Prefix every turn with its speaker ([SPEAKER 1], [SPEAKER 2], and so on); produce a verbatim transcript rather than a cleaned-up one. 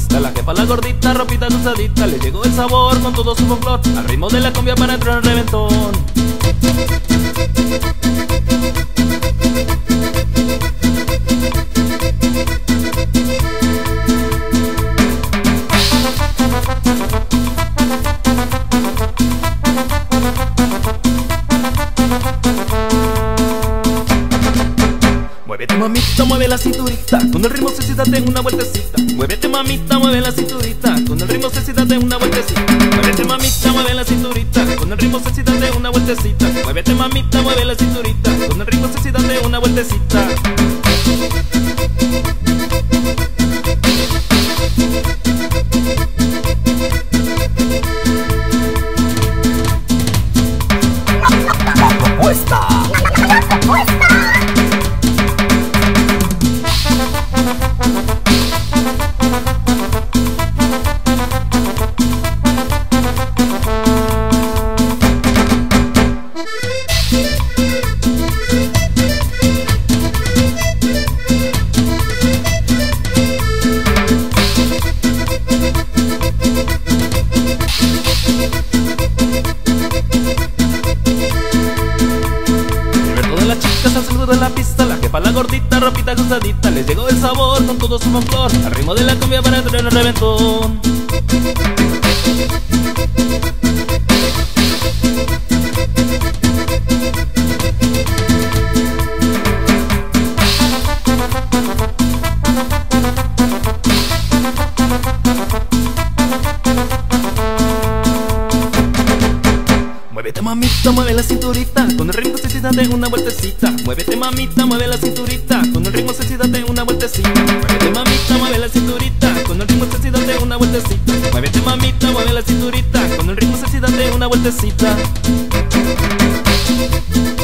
[SPEAKER 1] pista. La jefa, la gordita, ropita usadita, le llegó el sabor con todo su folclor, al ritmo de la cumbia para entrar en reventón. Muévete mamita, mueve la cinturita, con el ritmo sexy date una vueltecita. Muévete mamita, mueve la cinturita, con el ritmo sexy date una vueltecita. Muévete mamita, mueve la cinturita, con el ritmo sexy date una vueltecita. Muévete mamita, mueve la cinturita, con el ritmo sexy date una vueltecita.
[SPEAKER 2] La propuesta. La propuesta.
[SPEAKER 1] Al saludo de la pista, la jefa, la gordita, ropita ajustadita, les llegó el sabor con todo su folclor, al ritmo de la cumbia para entrar en el reventón. Muévete mamita, mueve la cinturita, con el ritmo sexy date una vueltecita. Muévete mamita, mueve la cinturita, con el ritmo sexy date una vueltecita. Muévete mamita, mueve la cinturita, con el ritmo sexy date una vueltecita. Muévete mamita, mueve la cinturita, con el ritmo sexy date una vueltecita.